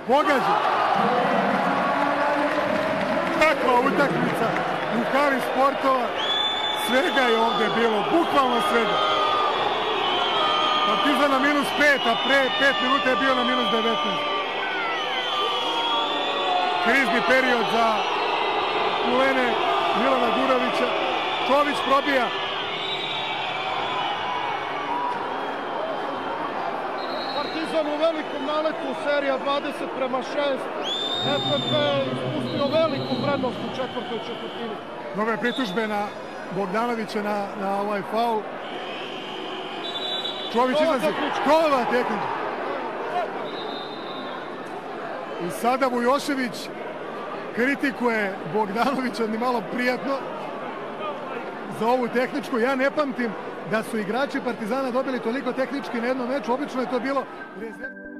Pogađa. Takva utakmica u hali sportova. Svega je ovde bilo, bukvalno svega. Partizan na -5, a pre 5 minuta je bio na -19. Krizni period za kulene Milana Durovića. Čović probija. Partizan u velikom naletu, serija 20:6. FNP je ispustio veliku prednost u četvrtoj četvrtini. Nove pritužbe na Bogdanovića na ovaj faul. Čović izlazi. Nova tehnika. I sada Vujošević kritikuje Bogdanovića, ni malo prijatno za ovu tehničku. Ja ne pamtim da su igrači Partizana dobili toliko tehnički na jednom meču. Obično je to bilo